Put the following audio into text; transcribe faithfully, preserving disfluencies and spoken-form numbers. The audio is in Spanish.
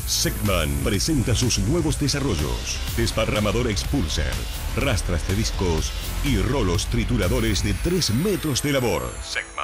Segman presenta sus nuevos desarrollos: desparramador expulser, rastras de discos y rolos trituradores de tres metros de labor. Segman.